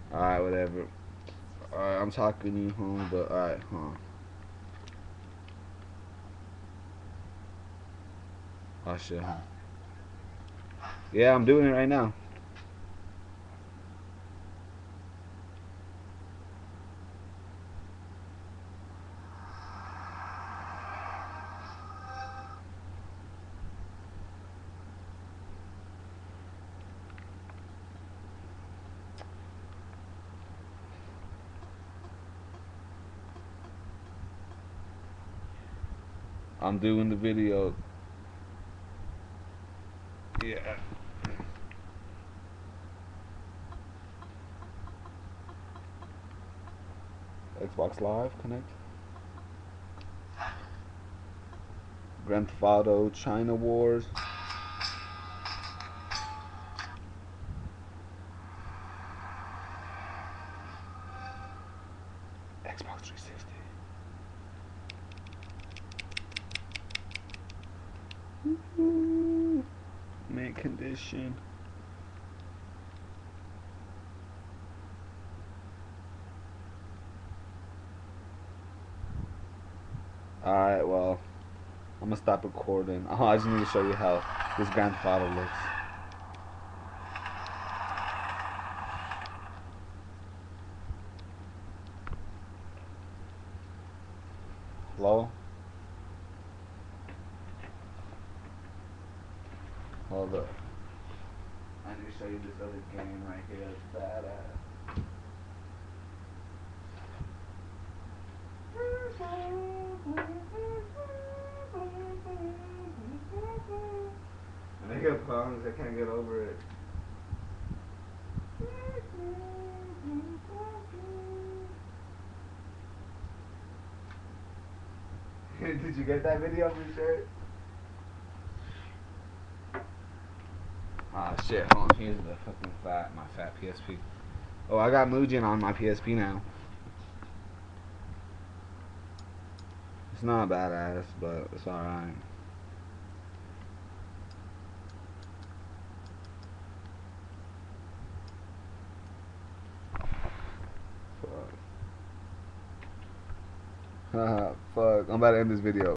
Alright, whatever. Alright, I'm talking to you, but alright, Oh shit, Yeah, I'm doing it right now. I'm doing the video. Yeah. Xbox Live Connect. Grand Theft Auto, China Wars. Xbox 360. Mint condition. Alright, well, I'm gonna stop recording. I just need to show you how this Grand Theft Auto looks. Hello? Hold up. I need to show you this other game right here. It's badass. And I got problems. I can't get over it. Did you get that video for sure? Ah shit, hold on. Here's the fucking my fat PSP. Oh, I got Mugen on my PSP now. It's not badass, but it's alright. Fuck. Fuck. I'm about to end this video.